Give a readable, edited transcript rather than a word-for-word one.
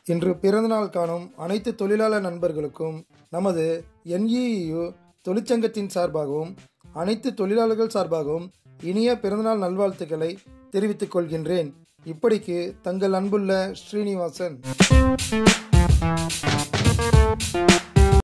இன்று பிறந்தநாள் காணும் அனைத்து தொழிலாளர் நண்பர்களுக்கும் நமது NEEU தொழிற்சங்கத்தின் சார்பாகவும் அனைத்து தொழிலாளர்கள் சார்பாகவும் இனிய பிறந்தநாள் நல்வாழ்த்துக்களை தெரிவித்துக் கொள்கின்றேன். இப்படிக்கு தங்கள் அன்புள்ள ஸ்ரீனிவாசன்.